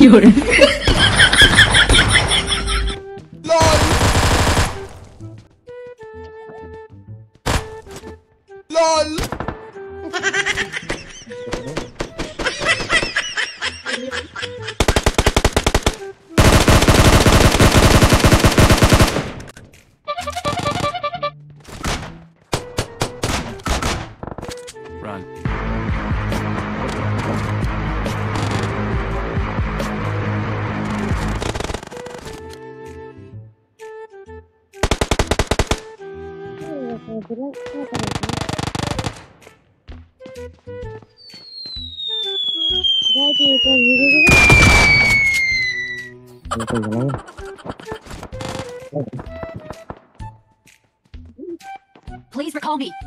Fiore. LOL Run. Please recall me.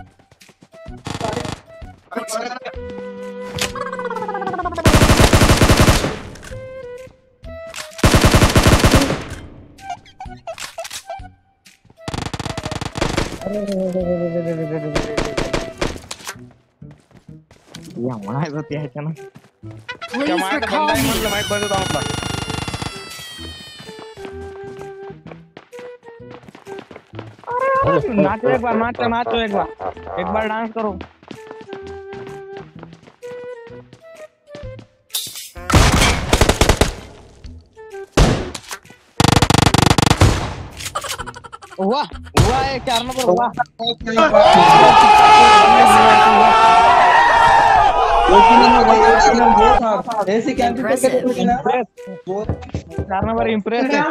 Yang mana itu tiada kan? Please recall me. नाचो एक बार, नाचो एक बार dance करो। वाह वाह एक 4 नंबर वाह। ऐसी कैंपिंग करके ना 4 नंबर इम्प्रेस है।